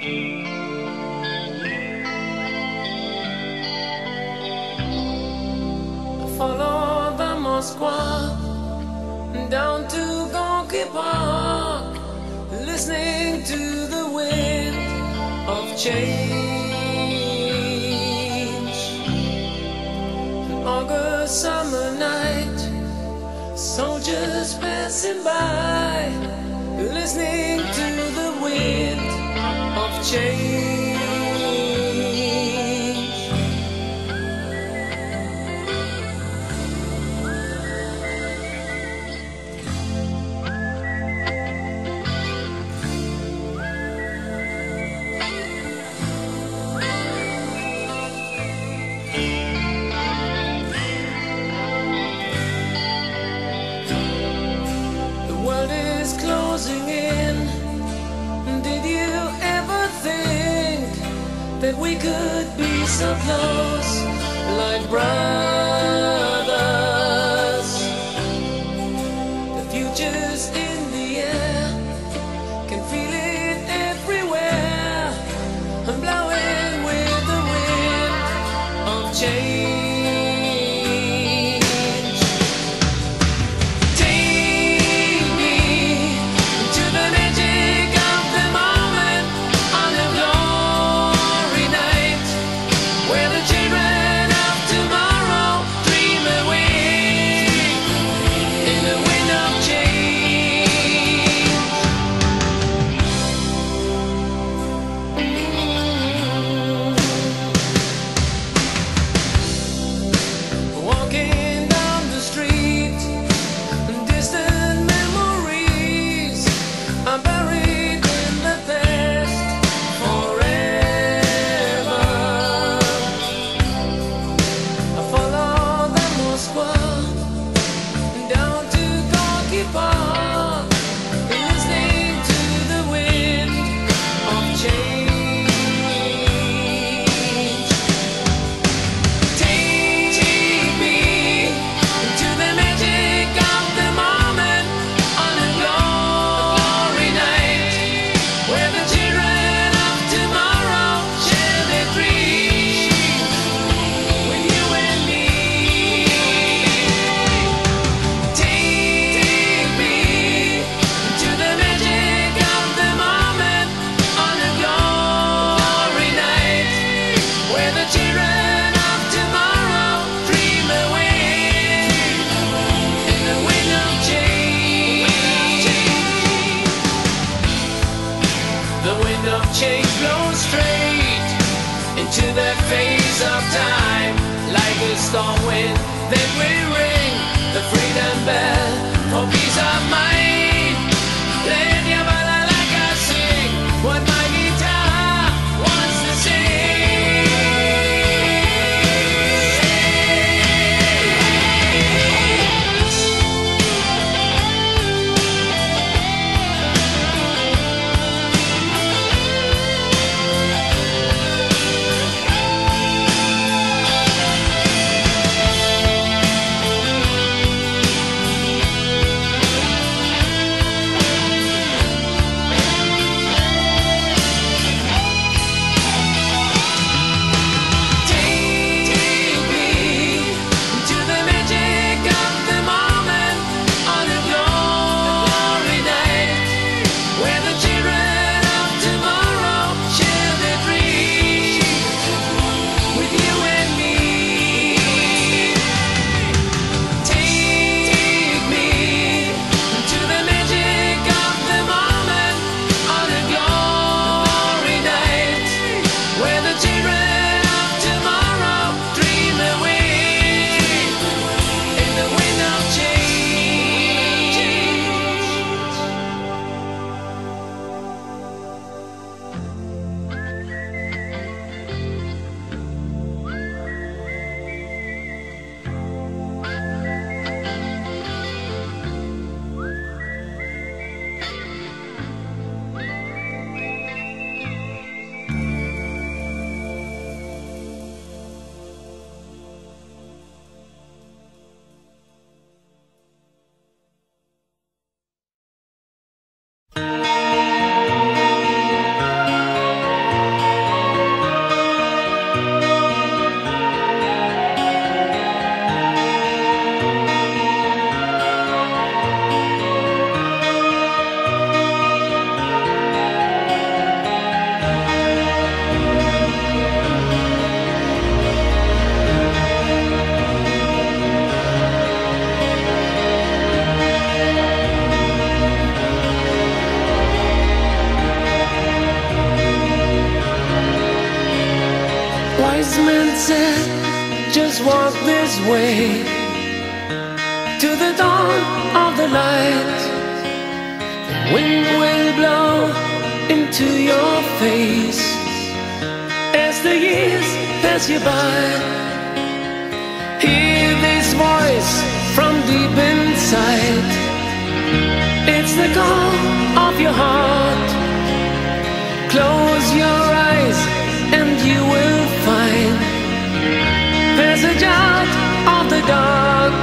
Follow the Moskva down to Gorky Park, listening to the wind of change. An August summer night, soldiers passing by, listening to the wind of change. Closing in. Did you ever think that we could be so close, like brothers? The future's in the air, can feel it everywhere. I'm blowing with the wind of change. Change blows straight into that phase of time, like a storm wind. Then we ring the freedom bell for peace of mind. Let your body like I sing what my guitar wants to sing. Wise men said, just walk this way to the dawn of the light. The wind will blow into your face as the years pass you by. Hear this voice from deep inside. It's the call of your heart. Close your eyes and you will find passage out of the dark.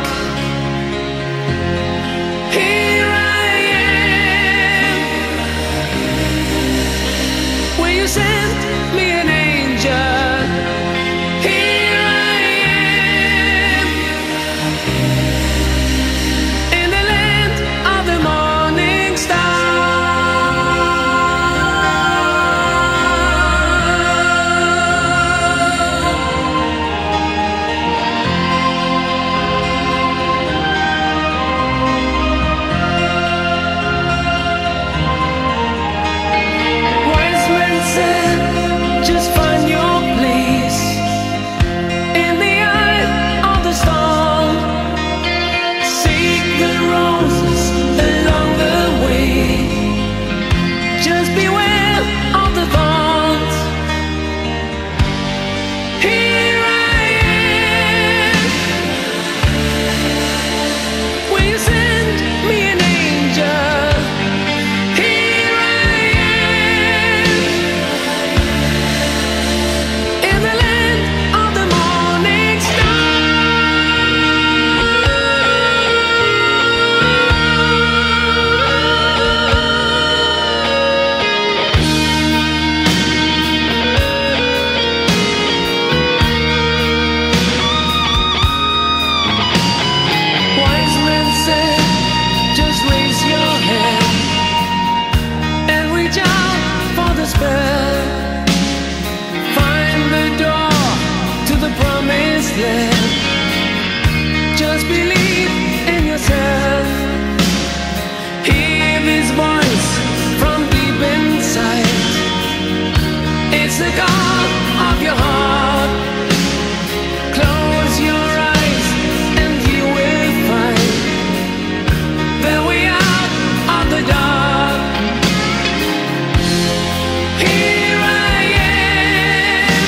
Here I am. Will you send me an angel? Here I am. In the land of the morning star. Just believe in yourself. Hear this voice from deep inside. It's the call of your heart. Close your eyes and you will find the way out of the dark. Here I am.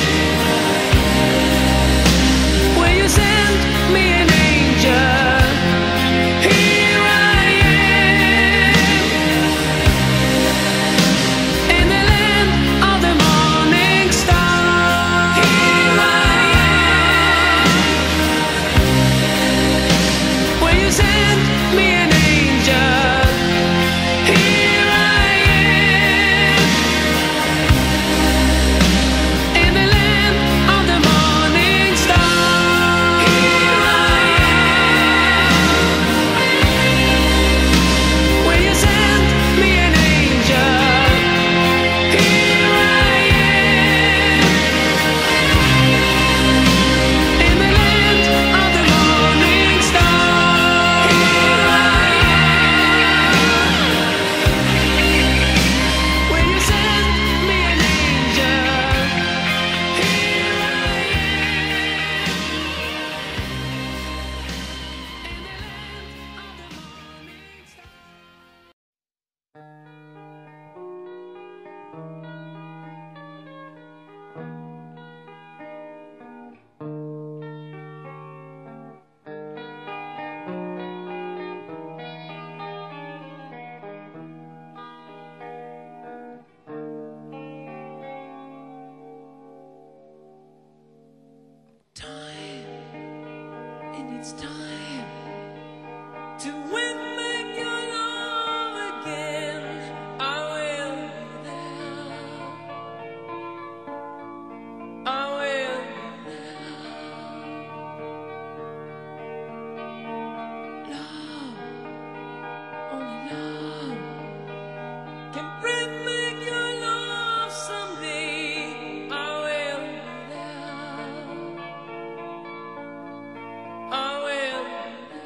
Will you send me an angel? Here I am. In the land of the morning star. Here I am. Will you send me an angel? Here I am. In the land of the morning star. Here I am. Will you send me an angel? Here I am. In the land of the morning star. Here I am. Will you send me an angel? Here I It's time to win back your love again. I will be there. I will be there. Love, only love can bring back your love someday. I will be there. I will be there.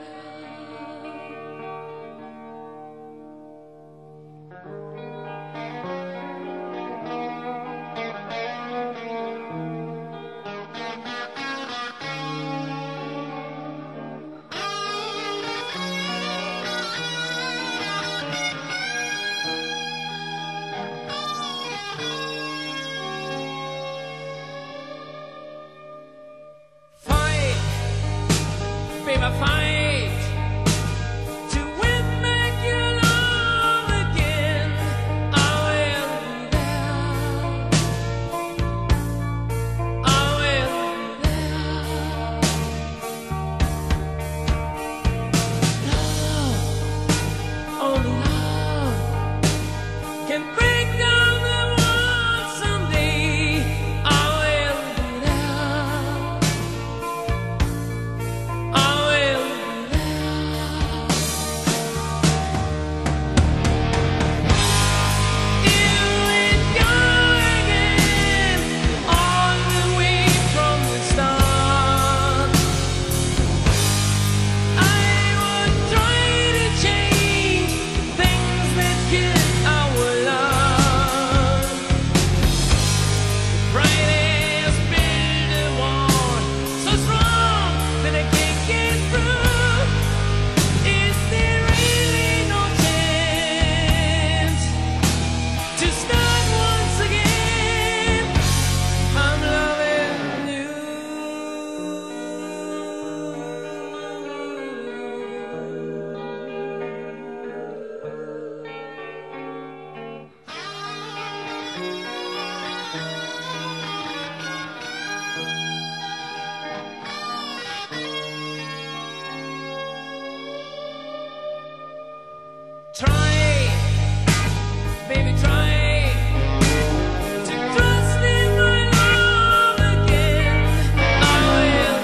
Try, baby, try to trust in my love again. I will,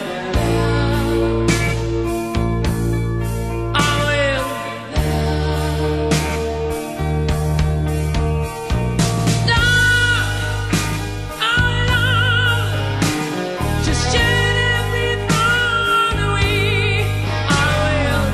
just shed every thought away. I will.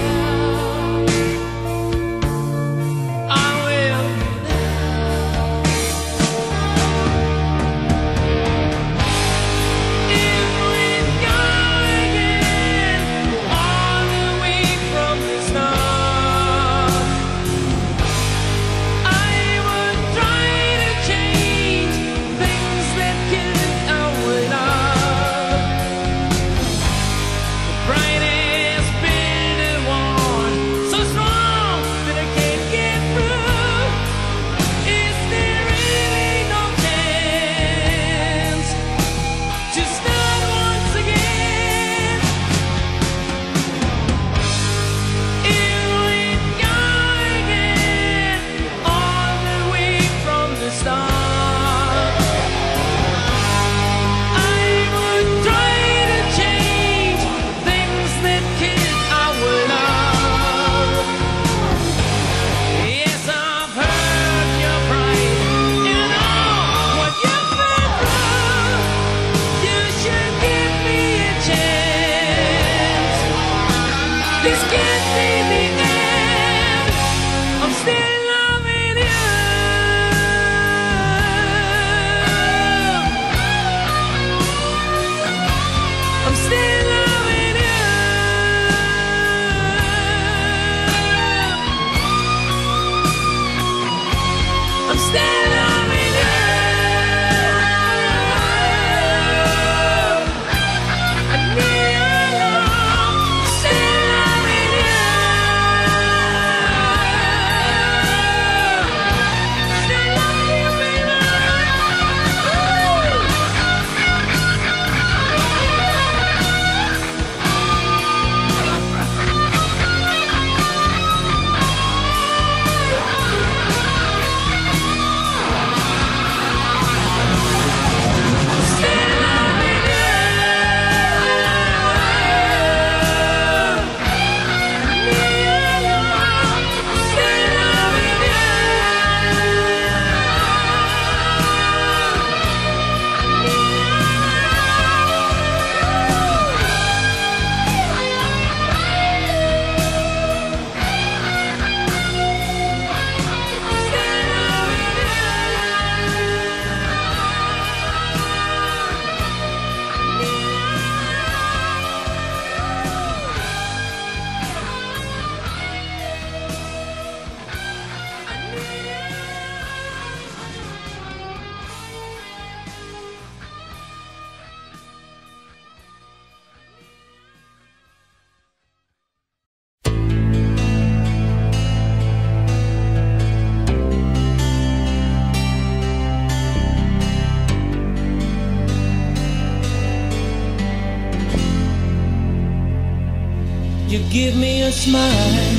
You give me a smile,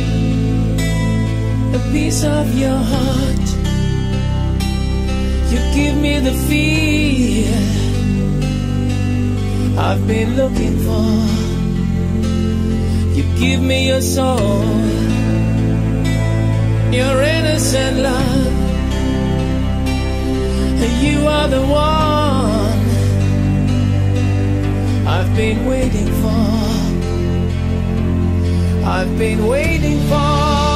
a piece of your heart. You give me the feel I've been looking for. You give me your soul, your innocent love. You are the one I've been waiting for. I've been waiting for.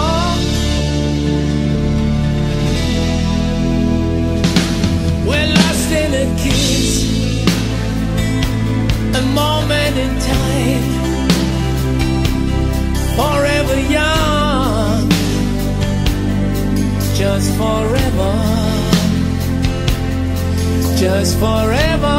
We're lost in a kiss, a moment in time, forever young, just forever, just forever.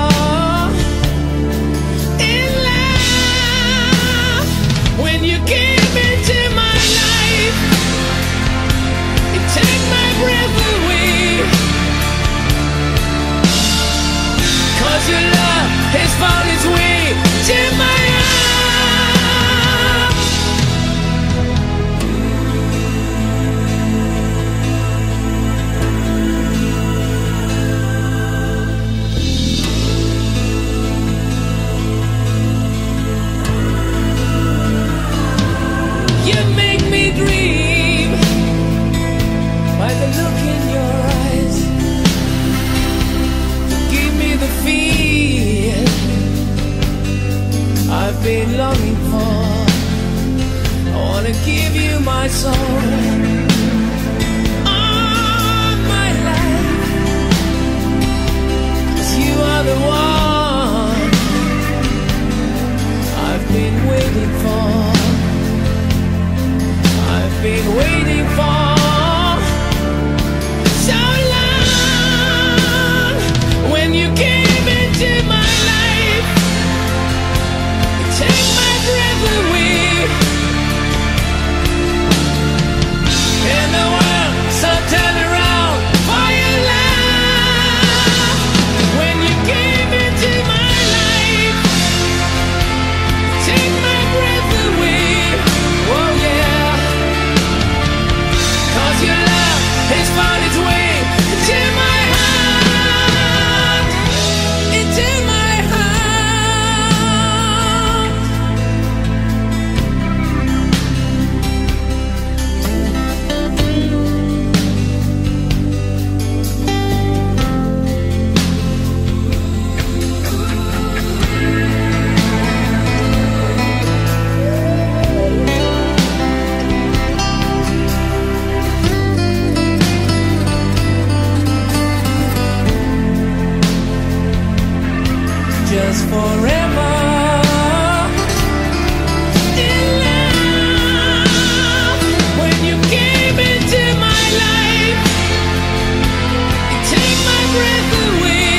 When you came into my life, you take my breath away. last forever. In love, when you came into my life, you take my breath away,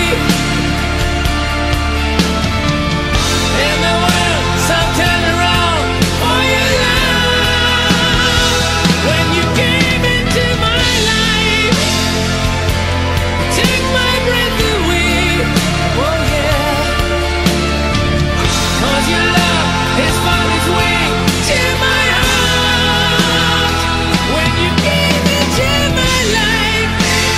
and the world stopped turning around for your love. When you came into my life, you take my breath away. Oh yeah, 'cause your love has found its way to my heart. When you came into my life,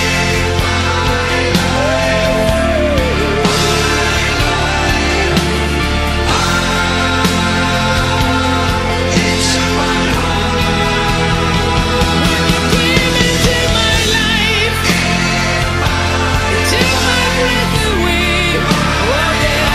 came into my life, you take my breath away. Oh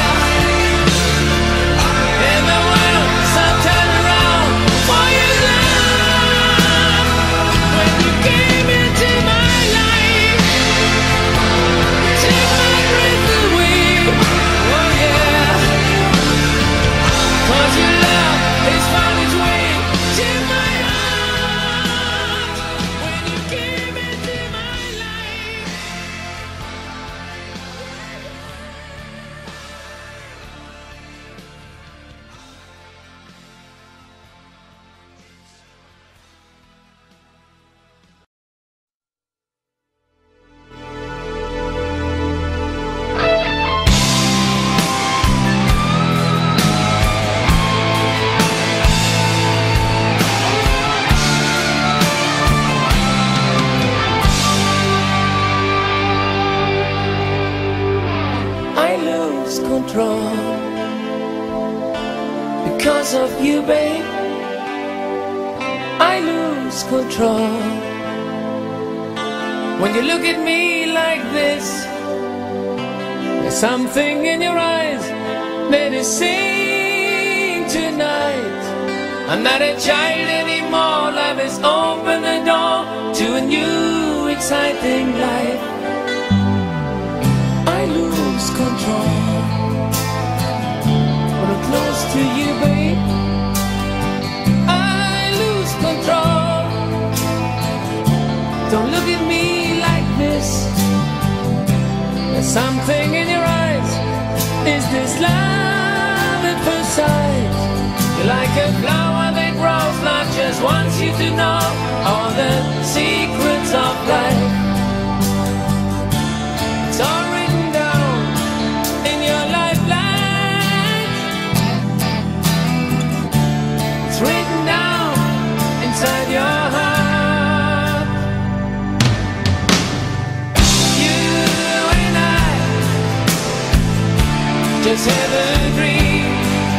yeah, and the world stopped turning around for your love. When you came into my life, you take my breath away. Oh yeah, 'cause your love has found its way to my heart. When you came into my life. I lose control because of you, babe. I lose control when you look at me like this. There's something in your eyes that is saying tonight, I'm not a child anymore. Love has opened the door to a new exciting life. I lose control when I'm close to you, babe. I lose control. Don't look at me like this. There's something in your eyes. Is this love at first sight? You're like a flower that grows, not just wants you to know all the secrets of life. It's all written down in your lifeline. It's written down inside your heart. You and I just have a dream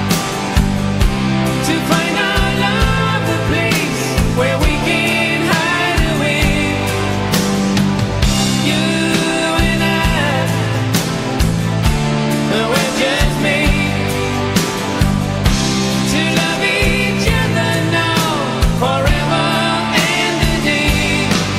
to find our love, a place where we can hide away. You and I, we're just made to love each other now, forever and a day.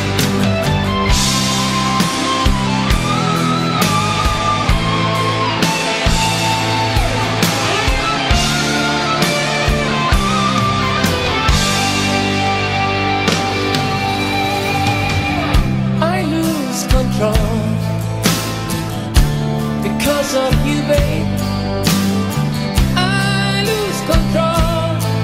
I lose control because of you, babe. I lose control.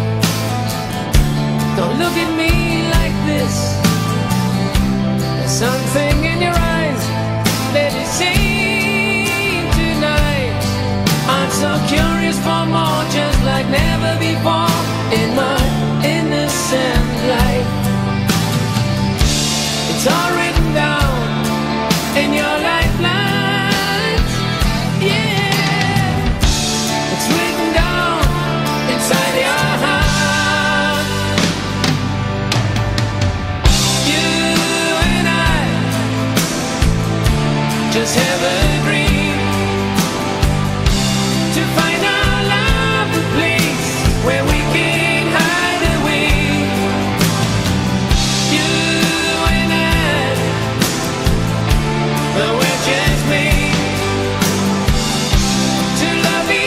Don't look at me like this. There's something in your eyes that is saying tonight, I'm so curious for more, just like never before in my innocent life. It's all written down in your lifelines. Yeah, it's written down inside your heart. You and I just have a dream to find our love, a place where we can hide away. You and I, but we're just made to love each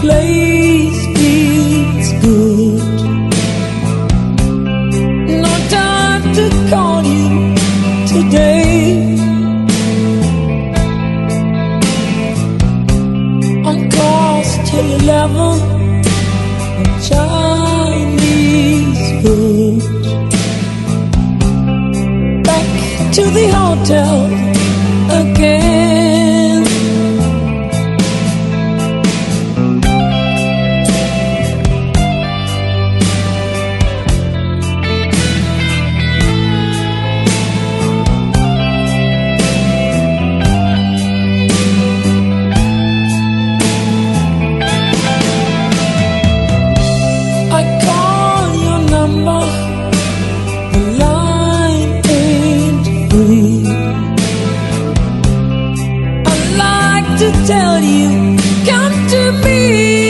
place feels good. No time to call you today. On course till 11, Chinese food. Back to the hotel again. I call your number, the line ain't free. I'd like to tell you, come to me.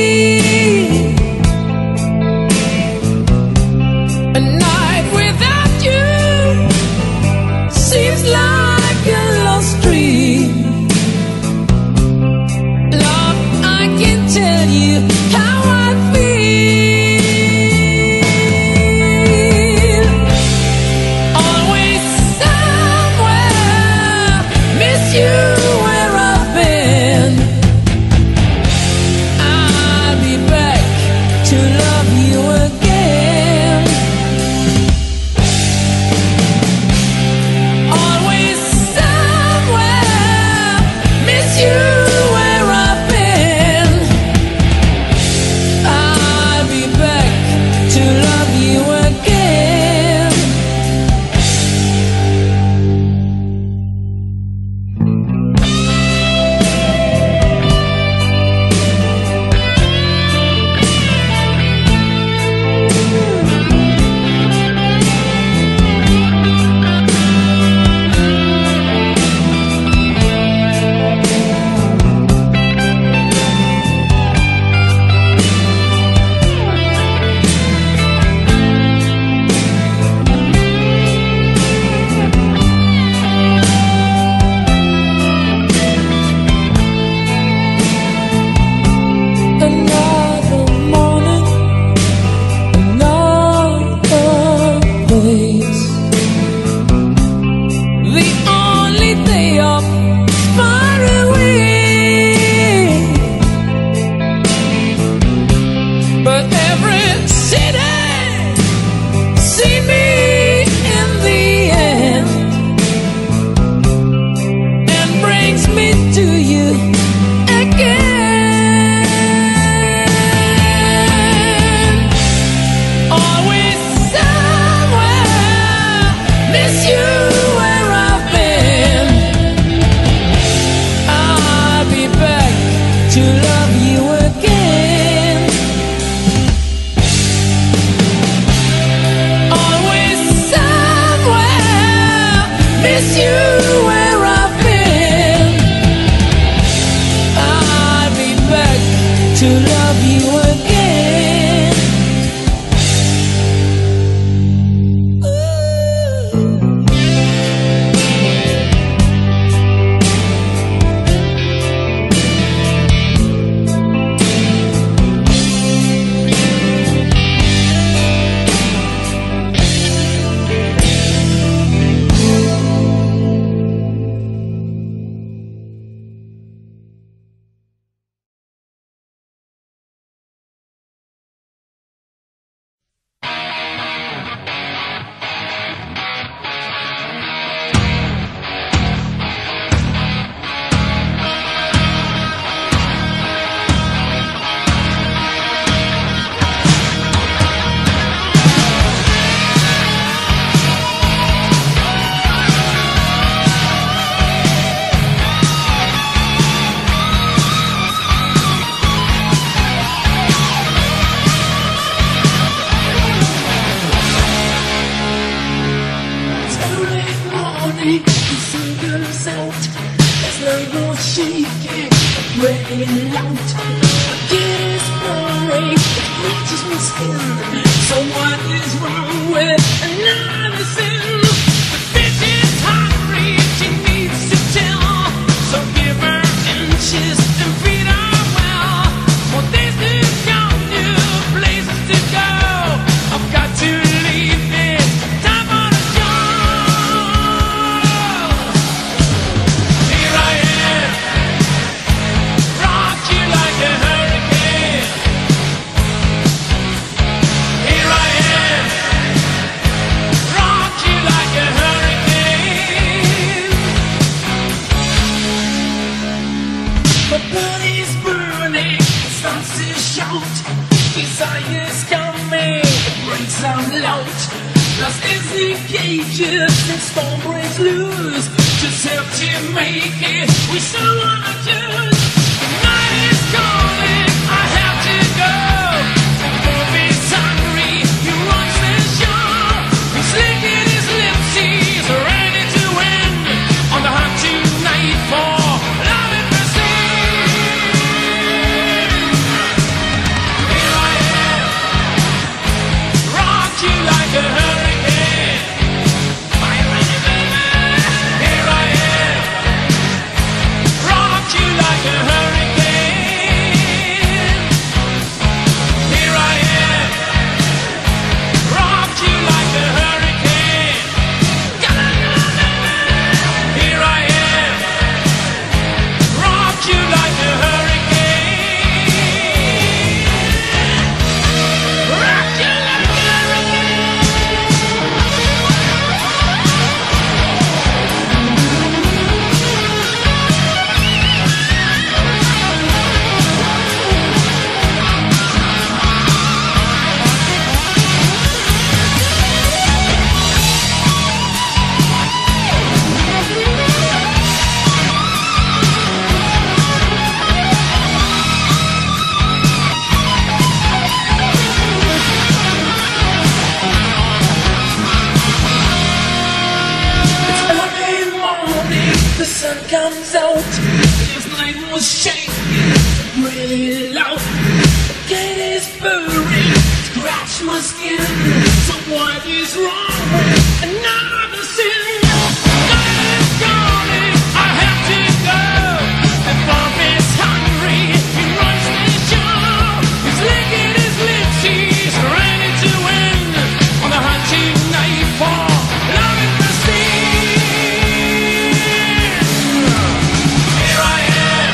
A night without you seems like a lost dream. Love, I can tell you how I feel. Always somewhere, miss you where I've been. I'll be back to love you again. Always somewhere, miss you where I've been. I'll be back to love you again. Another morning, another place. The only day off is far away, but every city see me in the end and brings me to you again. Always somewhere, miss you where I've been. I'll be back to love you again. Always somewhere, miss you where I've been. I'll be back to love you again. raining out. Get his brain, it reaches my skin. So what is wrong with another sin? The bitch is hungry, she needs to tell. So give her inches and feed her well. Well, there's no out. Lost in cages and storm breaks loose. Just help to make it. We still wanna choose. The night is calling. I have to go. The wolf is hungry. He runs the shore. He's licking his lips. He's ready to win. On the hunt tonight for love and mercy. Here I am. Rock you like a hurricane. Fire ready, baby. Here I am. Rock you like a hurricane. Here I am. Rock you like a hurricane. Here I am. Rock you like a hurricane. Rock you like a early morning, the sun comes out. This night was shaking, really loud. The gate is burning, scratch my skin. So what is wrong with another sin? Night is calling, I have to go. The bomb is hungry, he runs the show. He's licking his lips, he's ready to win. On the hunt tonight for love and mercy. Here I am,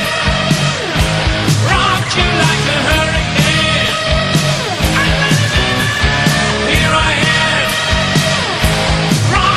rock you like a hurricane. Here I am, rock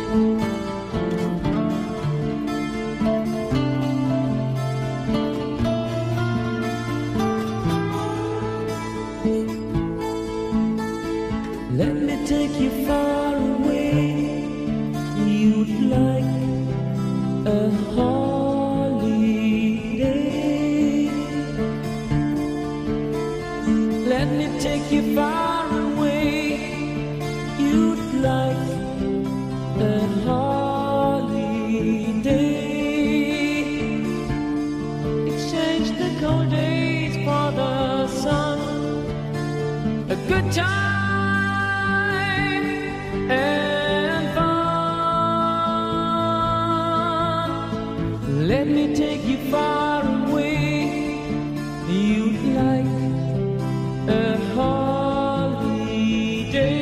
Let me take you far away. You'd like a holiday. Let me take you far away. You'd like a holiday. Exchange the cold days for the sun. A good time and fun. Let me take you far away. You'd like a holiday.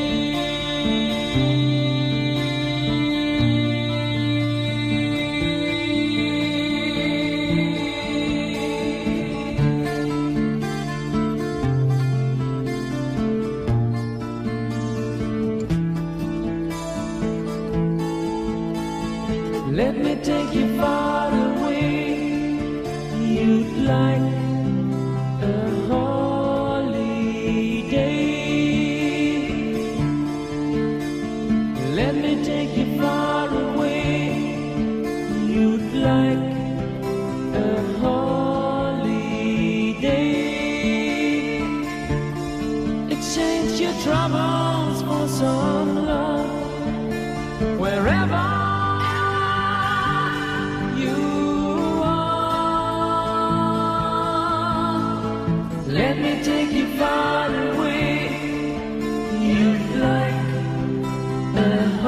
Let me take you far away. You'd like a holiday. Let me take you far away. You'd like a holiday. Exchange your troubles for some love. Wherever let me take you far away. You'd like a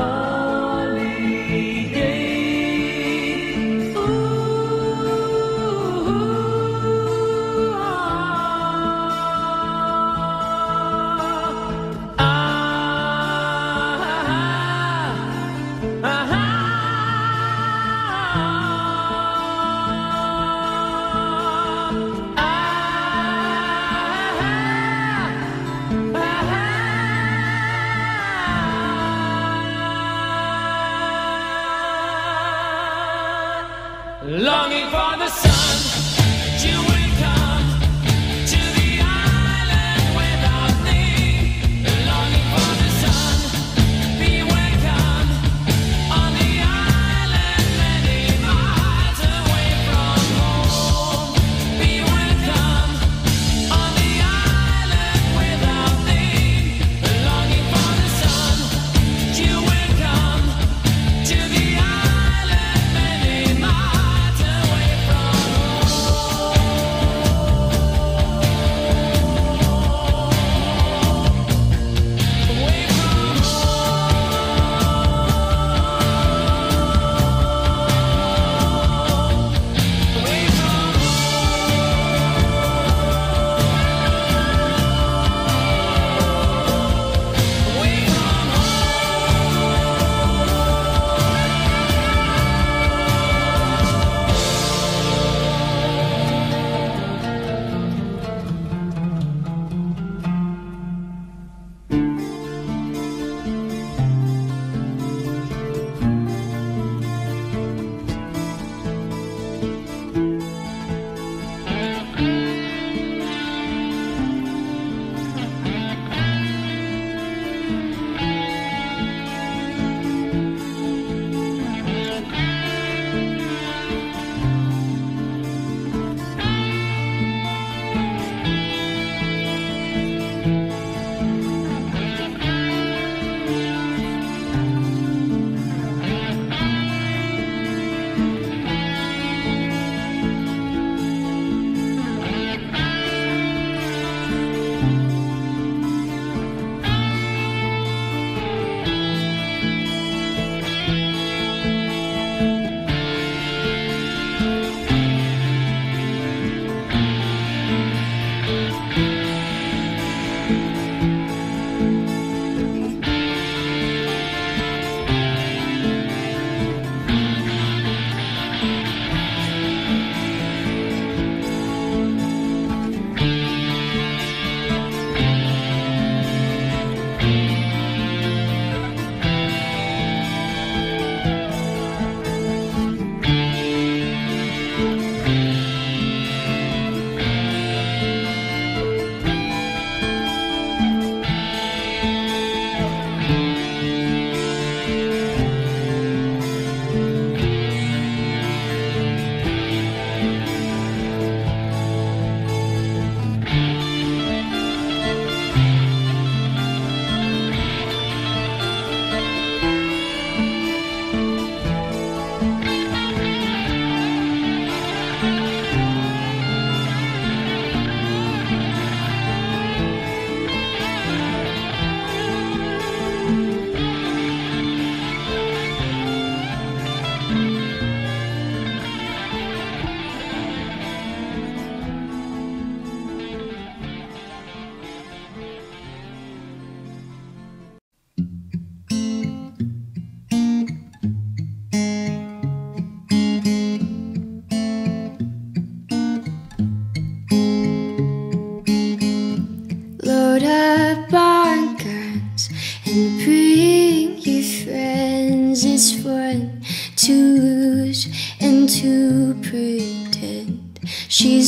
holiday. Longing for the sun, that you will come to the island without me. Longing for the sun, be welcome on the island many miles away from home. Be welcome on the island without me. Longing for the sun, that you will come to the island many miles away from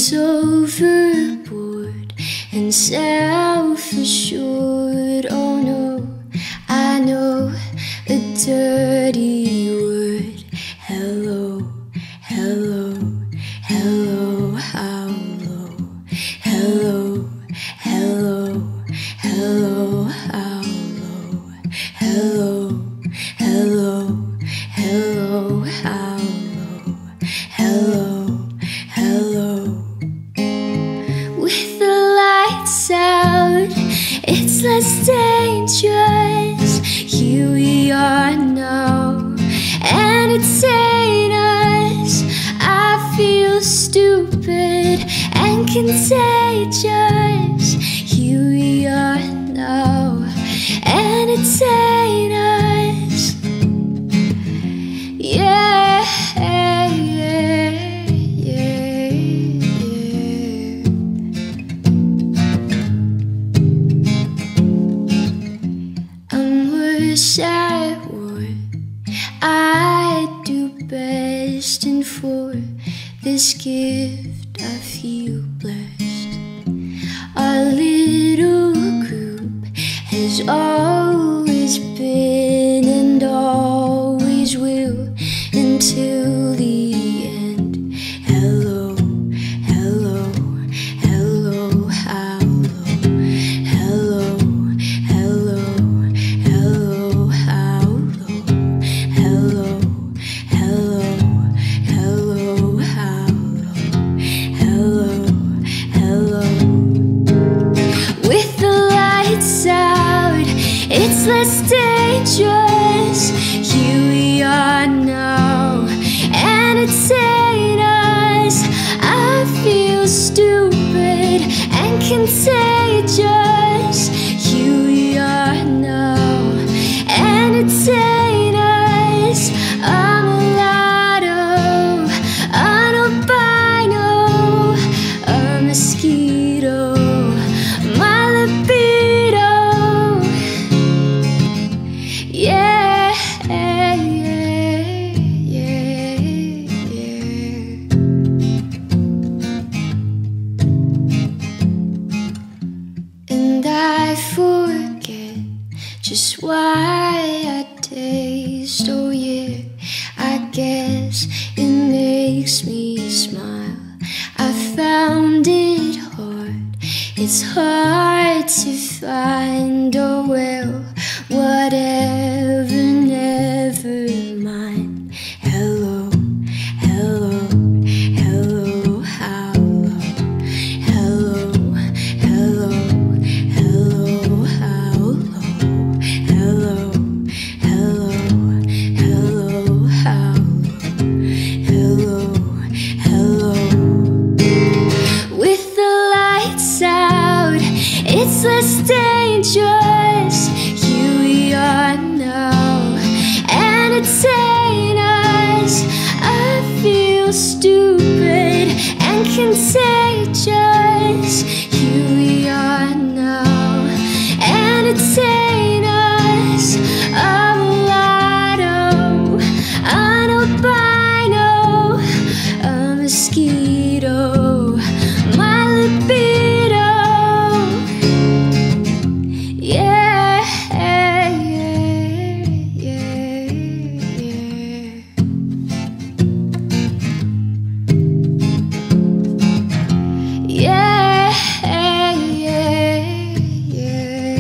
is overboard and self-assured. Oh no, I know a dirty word. Hello, hello, hello, how low? Hello, hello, hello, how low? Hello, hello, hello, how low? Hello, hello. With the lights out, it's less dangerous. Here we are now, and it's ain't us. I feel stupid and contagious. Here we are now, and it's ain't us. Yeah, yeah, yeah, yeah. I'm worse at war. I do best, and for this gift I feel blessed. Our little group has always been and always will until the end. Hello, hello, hello, how low? Hello, hello, hello, how low? Hello, hello, hello, how low? Hello, hello. With the lights out, it's less dangerous. Here we are now, and it's ain't us. I feel stupid and contagious. Here we are now, and it's ain't us. I'm a lotto, an albino, a mosquito, my libido. Yeah, yeah, yeah, yeah. And I forget just why I taste. Oh yeah, I guess it makes me smile. I found it hard, it's hard to find. Oh well, whatever, never mind. Hello, hello, hello, how low? Hello, hello, hello, how low? Hello, hello, hello, how low? Hello, hello. With the lights out, it's less dangerous. Here we are now, and it's ain't us. I feel stupid and contagious. Here we are now, and it's ain't us. I'm a lotto, an albino, a mosquito, my libido. Yeah, yeah, yeah, yeah. Yeah, yeah, yeah, yeah.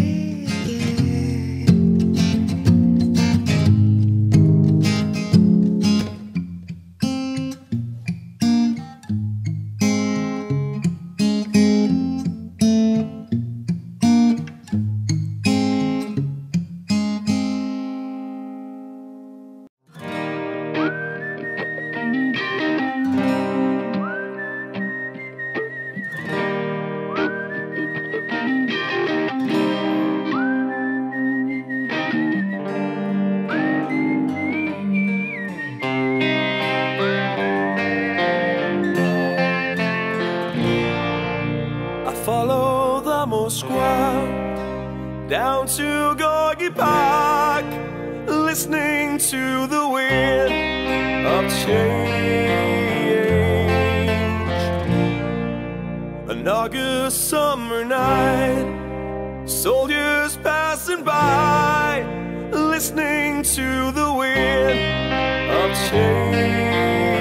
Follow the Moskwa down to Gorky Park, listening to the wind of change. An August summer night, soldiers passing by, listening to the wind of change.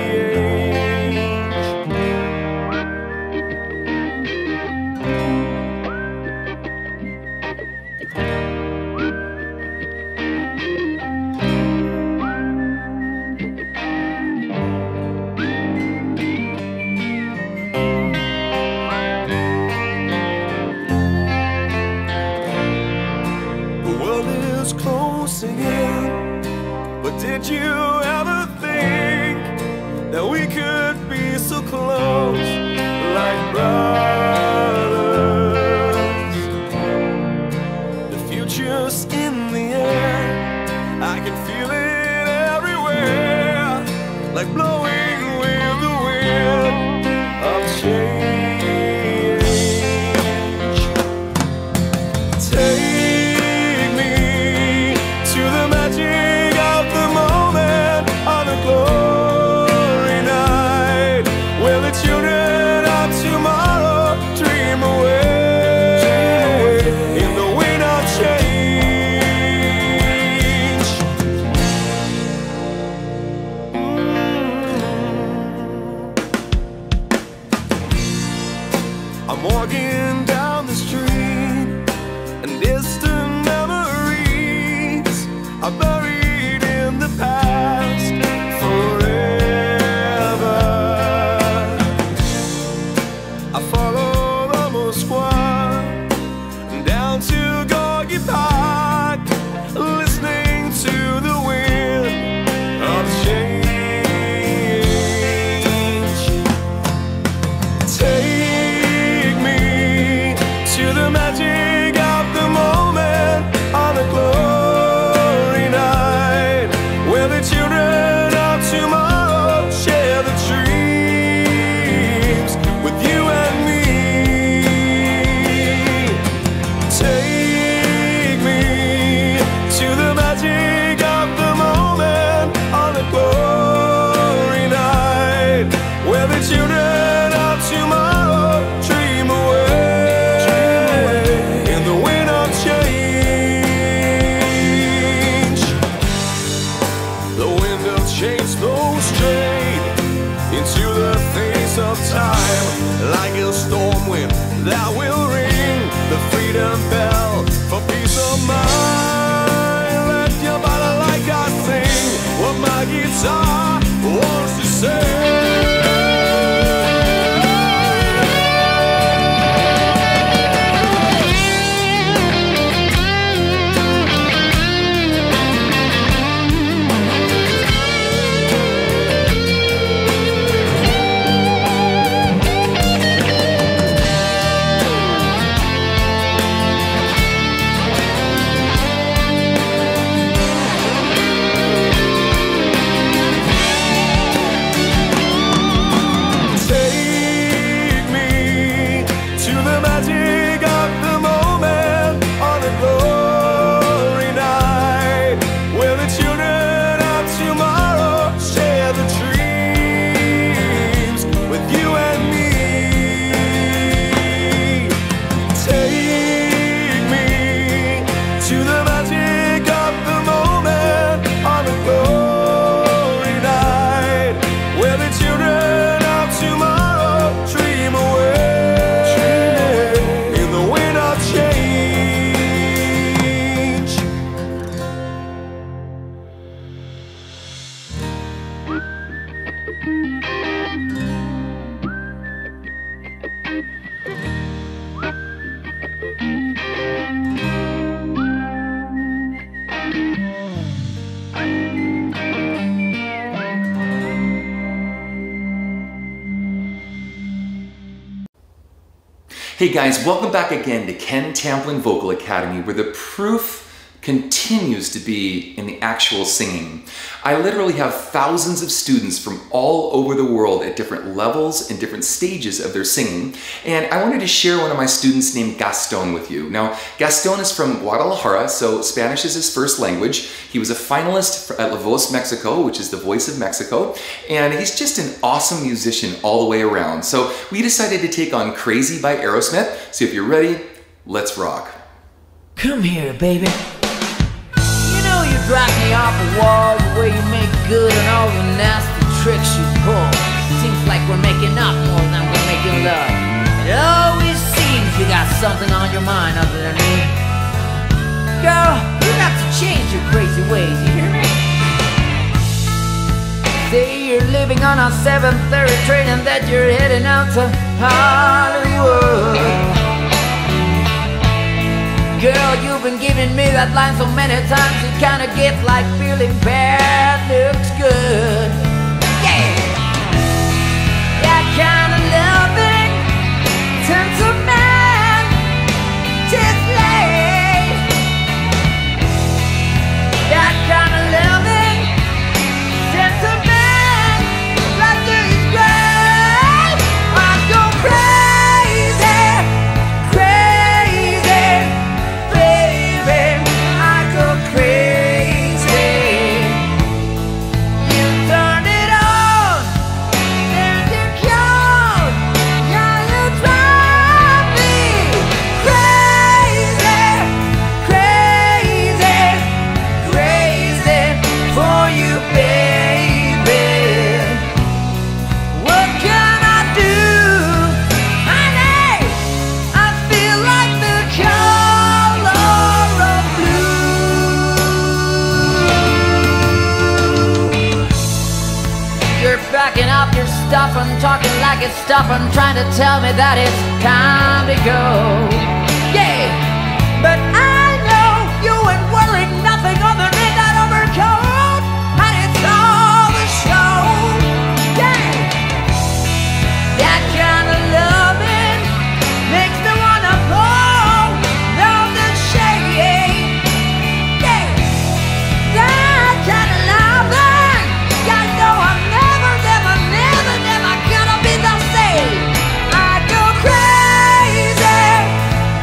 But did you ever think that we could be so close, like brothers? The future's in the air, I can feel it everywhere, like blowing with the wind of change. Take me to the magic of the moment on a glory night, where the children of tomorrow dream away in the wind of change. I'm walking down the street, and distant memories are buried in the past forever. I follow the Moskva down to Gorky Park, listening to the wind of change. Take me to the magic of the moment on a glory night, where the children of tomorrow share the dreams with you and me. Take me to the magic of the moment on a glory night, where the children of tomorrow dream away in the wind of change. The wind of change blows straight into the face of time, like a storm wind that will ring the freedom bell for peace of mind. Let your body like I sing what my guitar wants to say. Hey guys, welcome back again to Ken Tamplin Vocal Academy, where the proof continues to be in the actual singing. I literally have thousands of students from all over the world at different levels and different stages of their singing, and I wanted to share one of my students named Gaston with you. Now, Gaston is from Guadalajara, so Spanish is his first language. He was a finalist at La Voz Mexico, which is the Voice of Mexico, and he's just an awesome musician all the way around. So we decided to take on Crazy by Aerosmith. So if you're ready, let's rock. Come here, baby. You drive me off the wall, the way you make good and all the nasty tricks you pull. Seems like we're making up more than we're making love. It always seems you got something on your mind other than me. Girl, you got to change your crazy ways, you hear me? Say you're living on a 7:30 train and that you're heading out to Hollywood. Girl, you've been giving me that line so many times, it kinda gets like feeling bad looks good. Yeah! That kind of loving turns a man to slave. That kind of loving turns a man like this grave. I go crazy, crazy. Backing up your stuff and talking like it's stuff and trying to tell me that it's time to go. Yeah, but I know you ain't wearing nothing underneath that overcoat, and it's all the show. Yeah, that kind of loving makes me wanna pull down the shade. Yeah, that kind of loving, I know I'm never gonna be the same. I go crazy,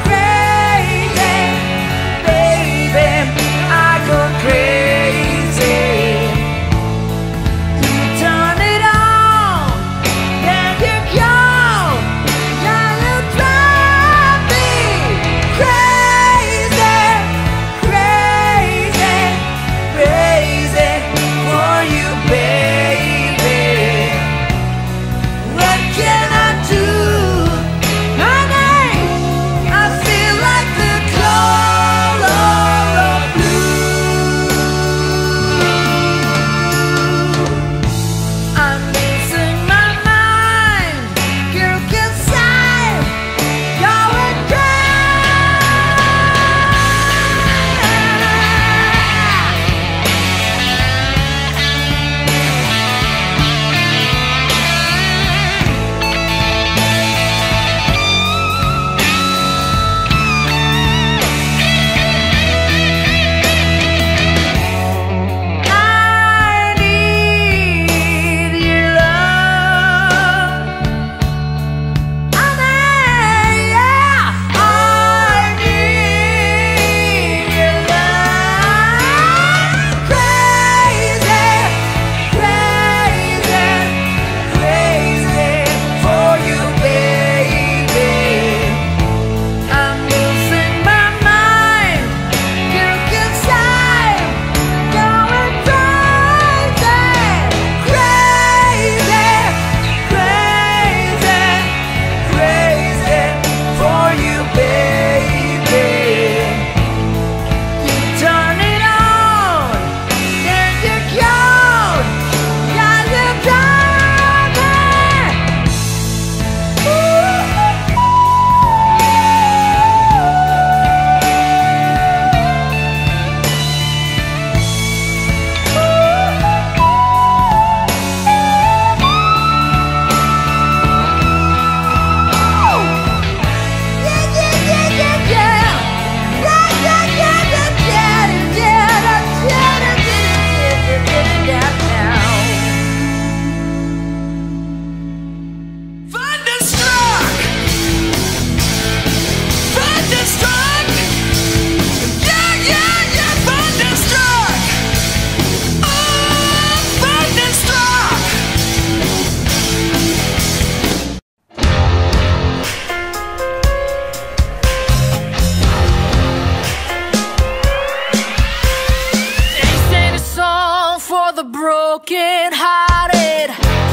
the broken hearted.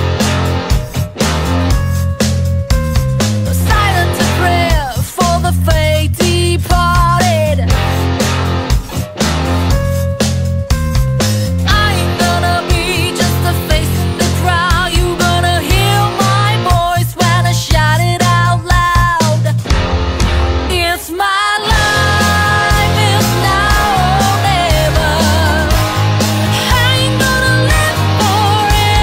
Silent a prayer for the fate departed. I ain't gonna be just a face in the crowd. You gonna hear my voice when I shout it out loud. It's my life, it's now or never. I ain't gonna live forever.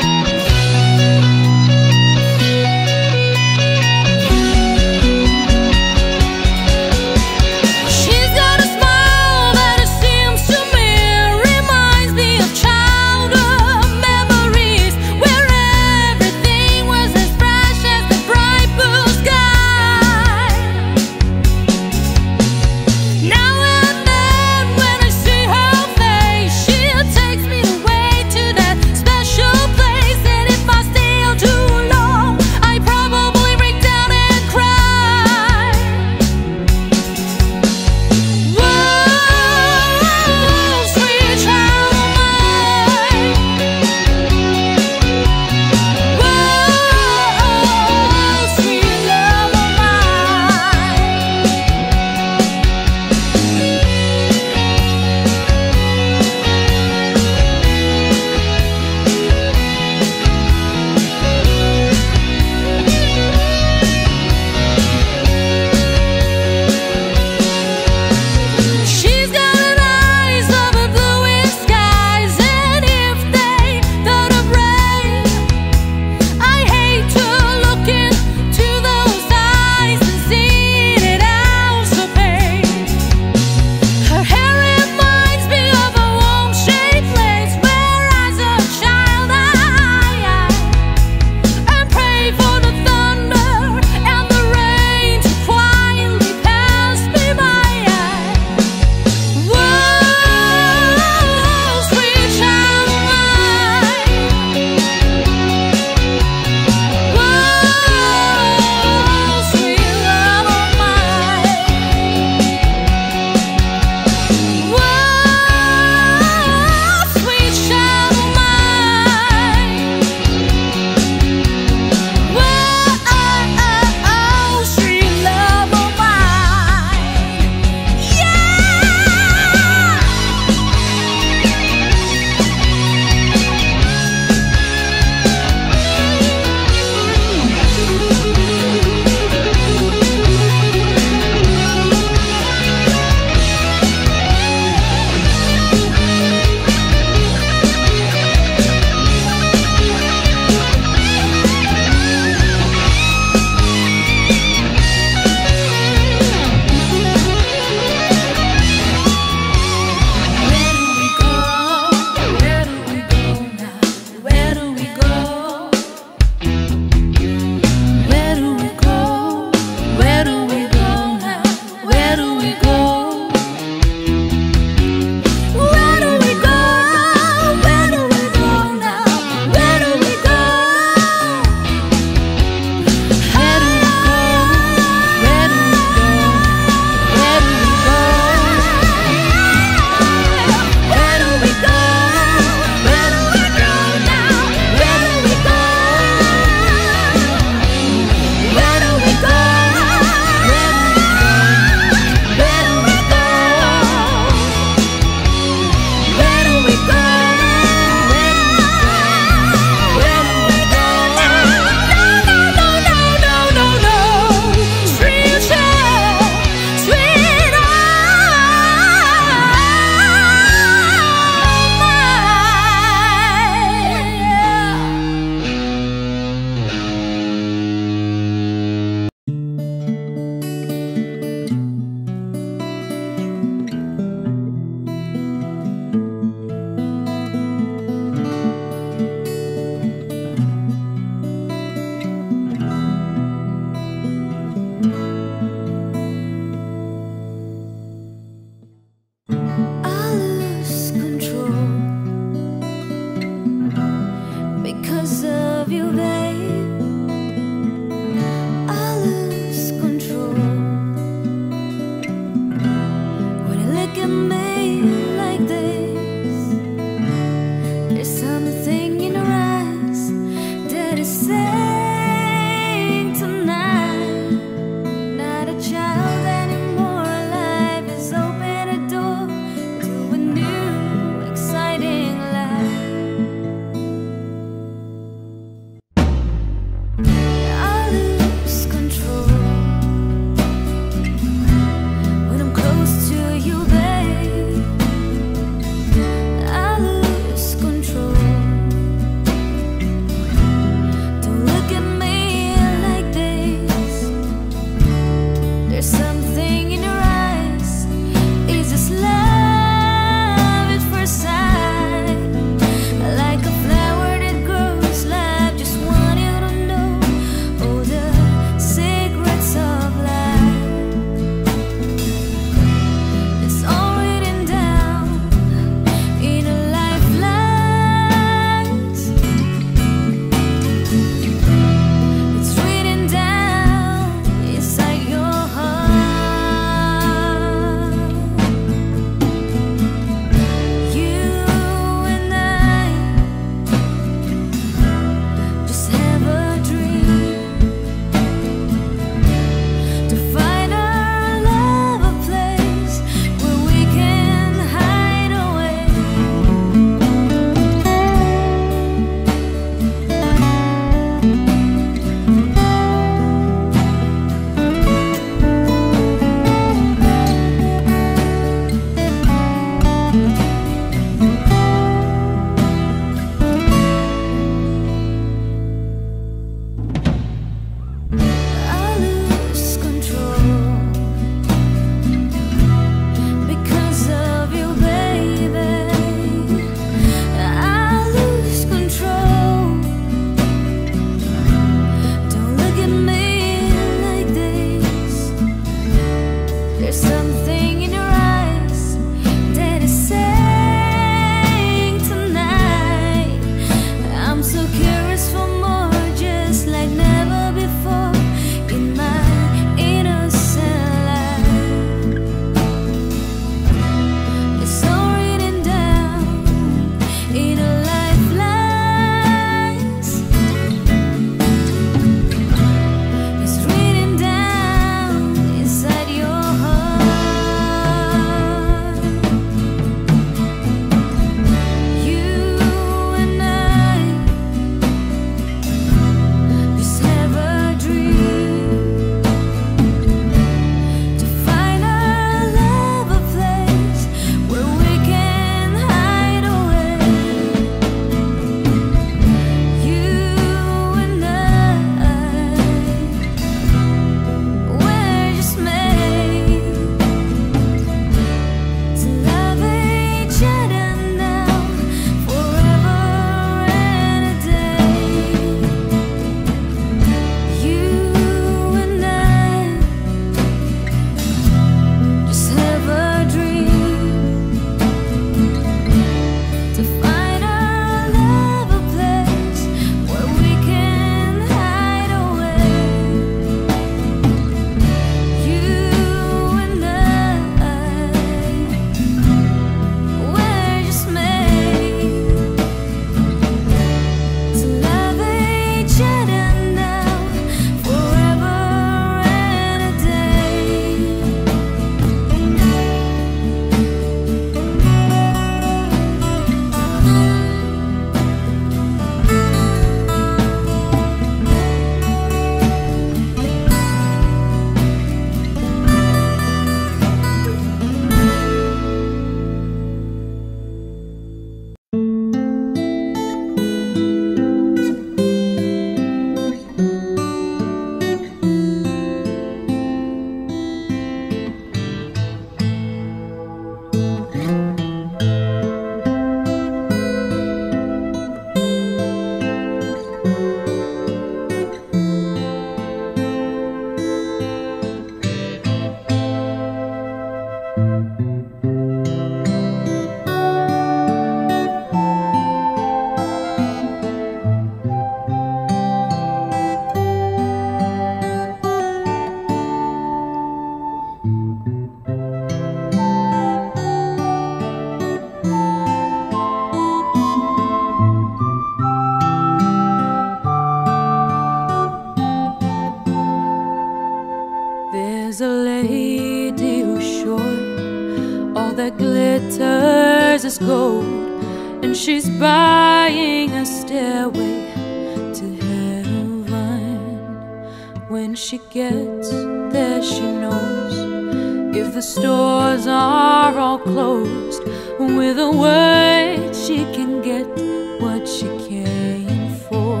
There's a lady who's sure all that glitters is gold, and she's buying a stairway to heaven. When she gets there, she knows if the stores are all closed, with a word she can get what she came for.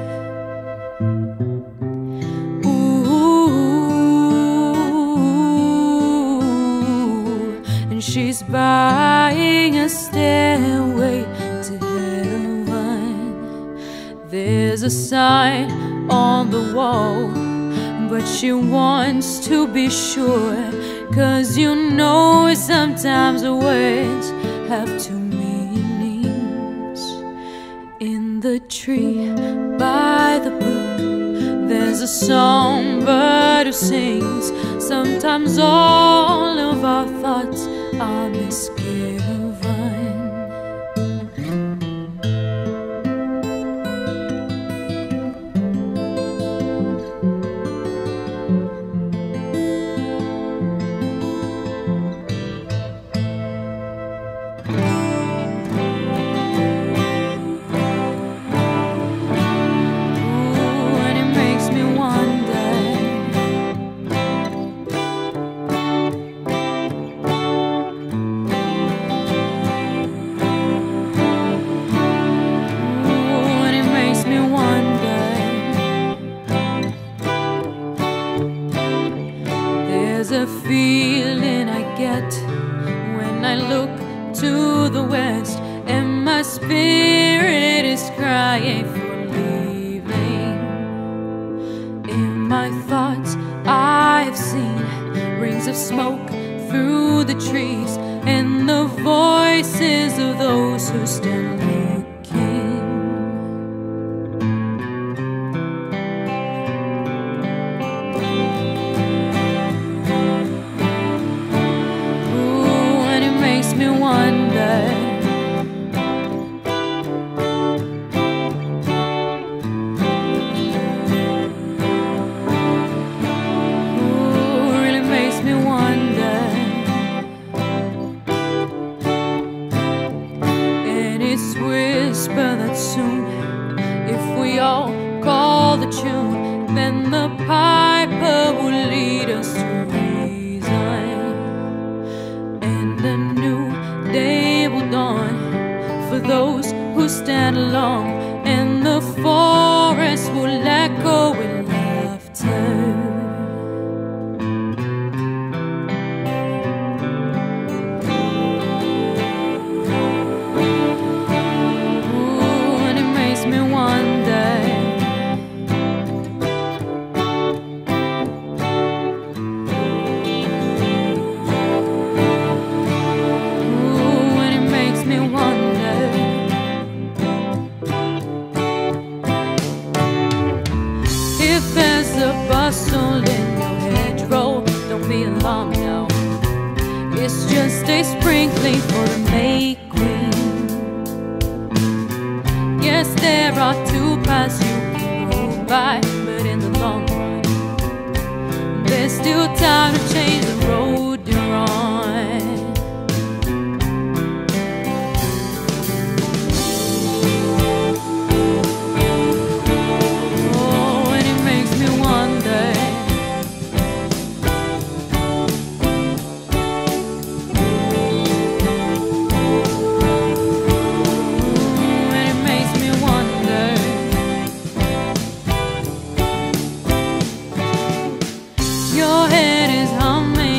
She's buying a stairway to heaven. There's a sign on the wall, but she wants to be sure, 'cause you know sometimes the words have two meanings. In the tree by the brook, there's a songbird who sings. Sometimes all of our thoughts are misgiven. There's a feeling I get when I look to the west, and my spirit is crying for leaving. In my thoughts I've seen rings of smoke through the trees, and the voices of those who stand looking. Me wonder. Ooh, really makes me wonder. And it's whispered that soon, if we all call the tune, then the piper will lead us to reason, and a new day will dawn for those who stand alone, and the forest will echo with laughter. Ooh, and it makes me wonder. If there's a bustle in your hedgerow, don't be alarmed now. It's just a sprinkling for the May Queen. Yes, there are two paths you can go by, but in the long run, there's still time to change the road you're on. Your head is humming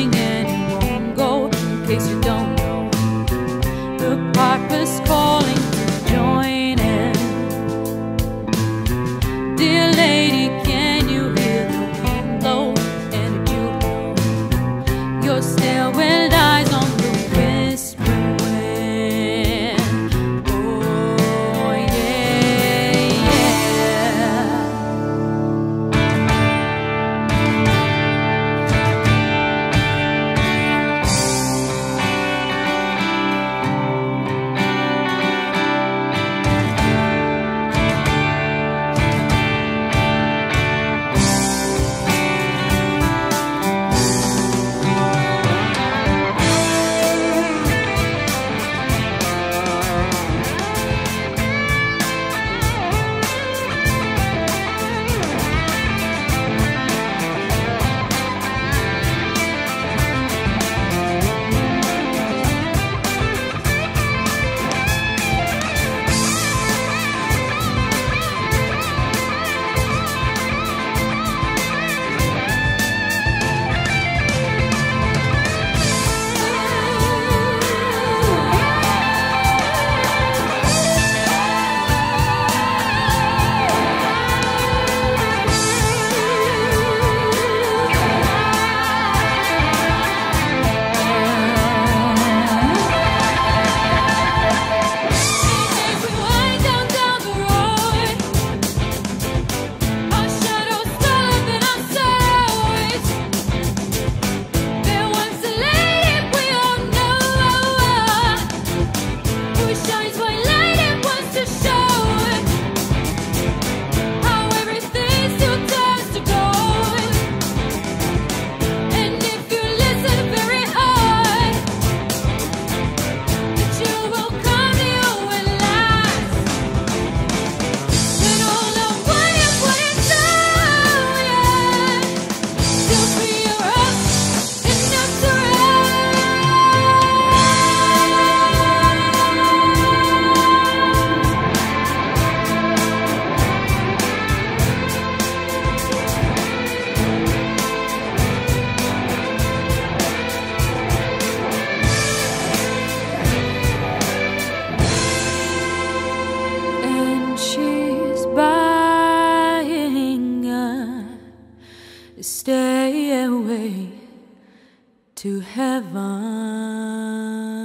Stairway to heaven.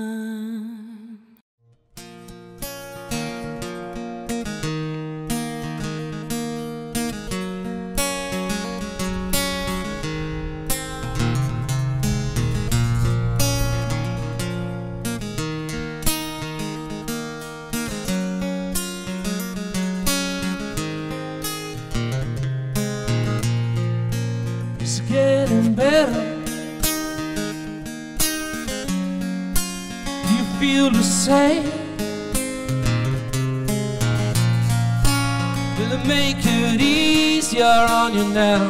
It's getting better. You feel the same. Will it make it easier on you now?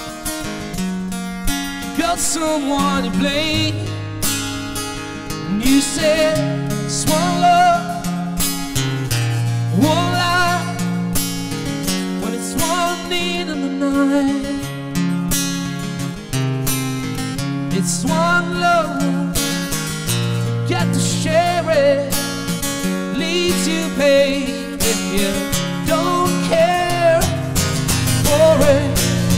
You got someone to blame. And you said it's one love, one life, when it's one need in the night. It's one love, get to share it, leaves you pain if you don't care for it.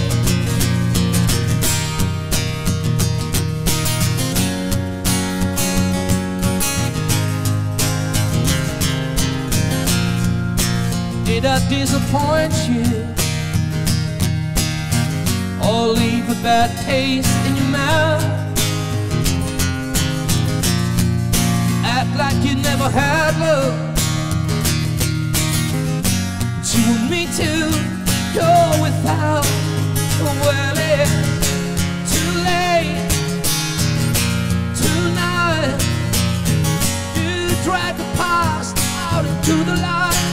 Did I disappoint you or leave a bad taste in your mouth? Act like you never had love, but you want me to go without. Well, it's too late tonight to drag the past out into the light.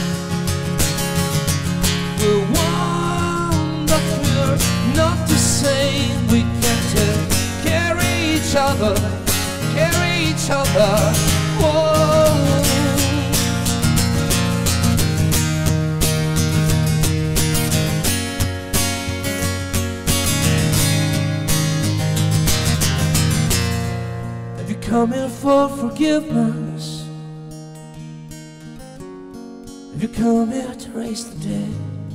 We're one, but we're not the same. We can't carry each other, carry each other. Whoa. Have you come here for forgiveness? Have you come here to raise the dead?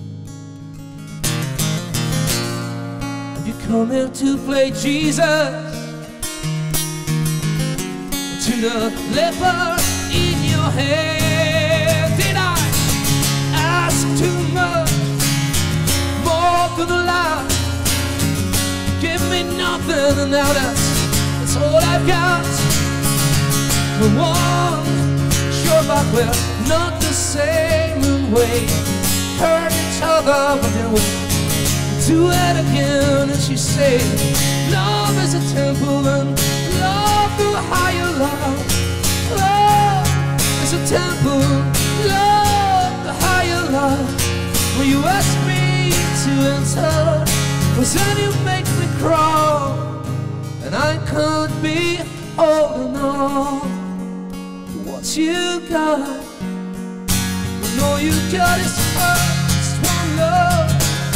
Have you come here to play Jesus? To the leper in your head? Did I ask too much, more than a lot? Give me nothing and now that's all I've got. The one, sure but we're not the same way. Hurt each other but then we'll do it again. And she said, love is a temple and love through higher love. Love is a temple, love the higher love. When you ask me to enter, but then you make me crawl, and I can't be holding on to what you got. And all you got is first one love,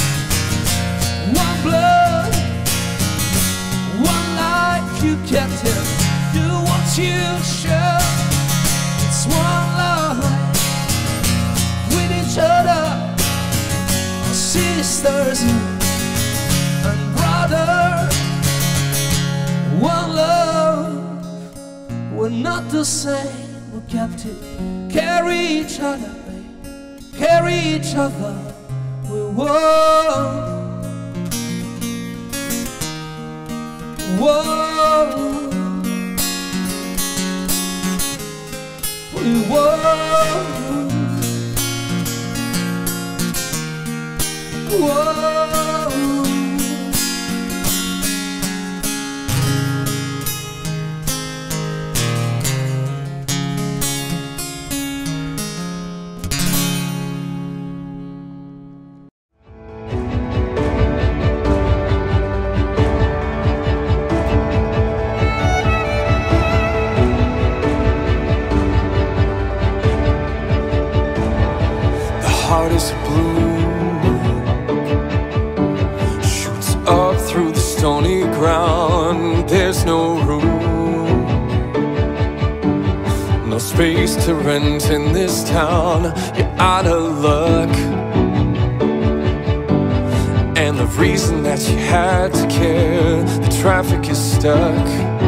one blood, one life. You can't do what you should. It's one love with each other, our sisters and brothers. One love, we're not the same. We got to carry each other, babe. Carry each other. We're one. Whoa, we whoa, whoa. ground, there's no room, no space to rent in this town. You're out of luck, and the reason that you had to care, the traffic is stuck,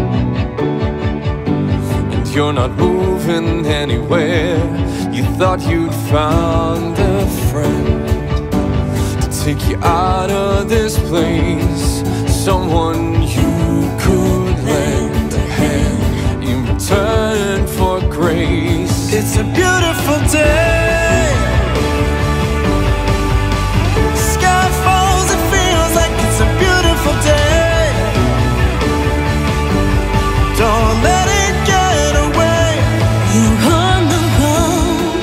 and you're not moving anywhere. You thought you'd found a friend to take you out of this place, someone you could lend a hand in return for grace. It's a beautiful day. Sky falls, it feels like it's a beautiful day. Don't let it get away. You're on the road,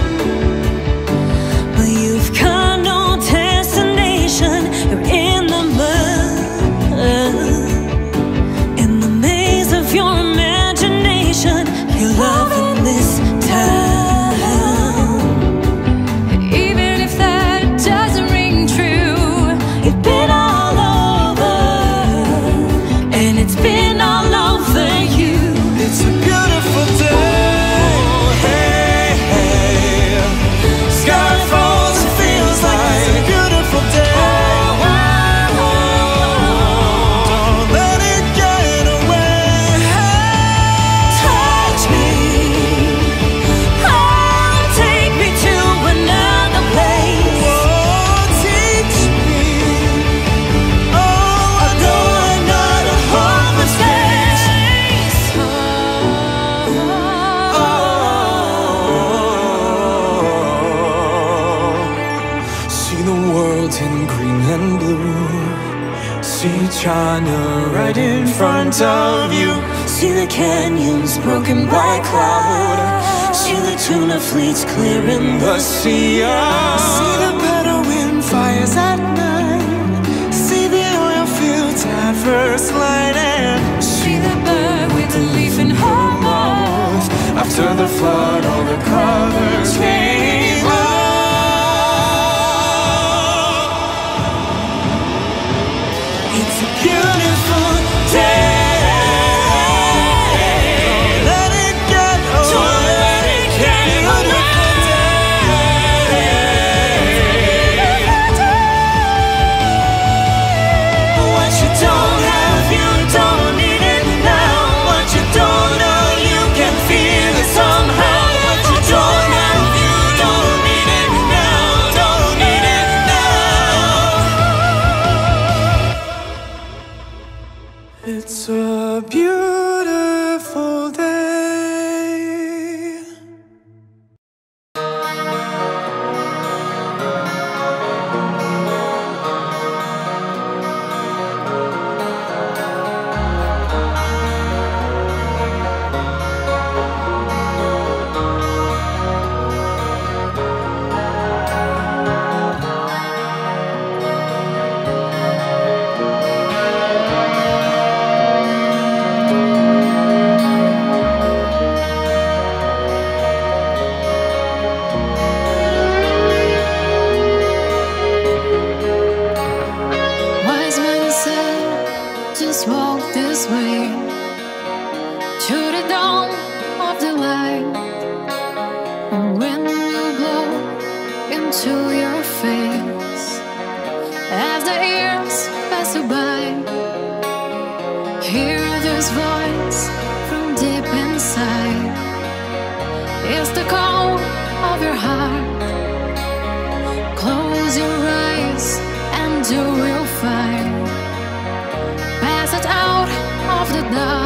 but you've got no destination. You're in the mud, in the maze of your imagination. You're loving this town, even if that doesn't ring true. You've been all over, and it's been all over you. It's a beautiful day. Hey, hey. Sky falls, it feels like a beautiful day. Don't let it get away. Touch me, oh, take me to another place. Oh, teach me. Oh, I know Another home and space. see the world in green and blue. See China right in front of you. See the canyons broken by cloud. See the tuna fleets clearing The sea of see the Bedouin fires at night. See the oil fields at first light, and See the bird with the leaf in her mouth. after the flood, all the colors came out. It's a beautiful day. Let it get away. Don't let it get away. What you don't have, you don't need it now. What you don't know, you can feel it somehow. What you don't have, you don't need it now. Don't need it now. It's a beautiful day. Wise men said, just walk this way to the dawn of the light. And when you blow into your face, as the years pass you by, hear this voice from deep inside. It's the call of your heart. Close your eyes and you will find passage out of the dark.